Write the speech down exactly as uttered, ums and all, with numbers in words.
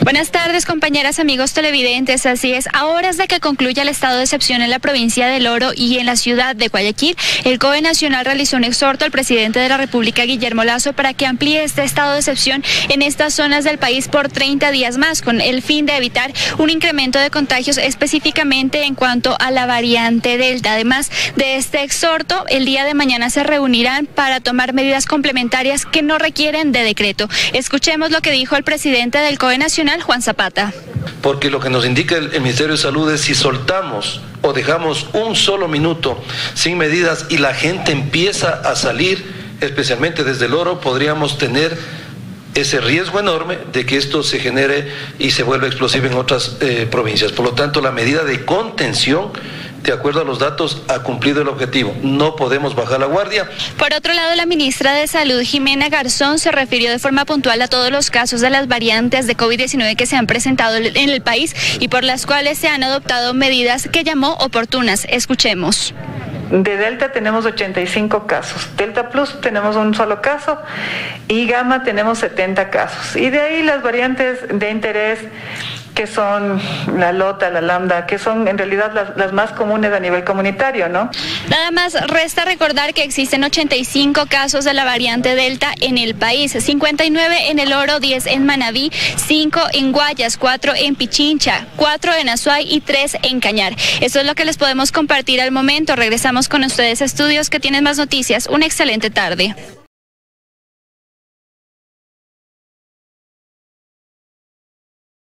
Buenas tardes, compañeras, amigos televidentes. Así es, a horas de que concluya el estado de excepción en la provincia del Oro y en la ciudad de Guayaquil, el C O E Nacional realizó un exhorto al presidente de la República, Guillermo Lasso, para que amplíe este estado de excepción en estas zonas del país por treinta días más, con el fin de evitar un incremento de contagios, específicamente en cuanto a la variante Delta. Además de este exhorto, el día de mañana se reunirán para tomar medidas complementarias que no requieren de decreto. Escuchemos lo que dijo el presidente del C O E Nacional, Juan Zapata. Porque lo que nos indica el, el Ministerio de Salud es si soltamos o dejamos un solo minuto sin medidas y la gente empieza a salir, especialmente desde el Oro, podríamos tener ese riesgo enorme de que esto se genere y se vuelva explosivo en otras eh, provincias. Por lo tanto, la medida de contención, de acuerdo a los datos, ha cumplido el objetivo. No podemos bajar la guardia. Por otro lado, la ministra de Salud, Jimena Garzón, se refirió de forma puntual a todos los casos de las variantes de COVID diecinueve que se han presentado en el país y por las cuales se han adoptado medidas que llamó oportunas. Escuchemos. De Delta tenemos ochenta y cinco casos, Delta Plus tenemos un solo caso y Gamma tenemos setenta casos. Y de ahí las variantes de interés, que son la Lota, la Lambda, que son en realidad las, las más comunes a nivel comunitario, ¿no? Nada más resta recordar que existen ochenta y cinco casos de la variante Delta en el país, cincuenta y nueve en el Oro, diez en Manabí, cinco en Guayas, cuatro en Pichincha, cuatro en Azuay y tres en Cañar. Eso es lo que les podemos compartir al momento. Regresamos con ustedes a estudios que tienen más noticias. Una excelente tarde.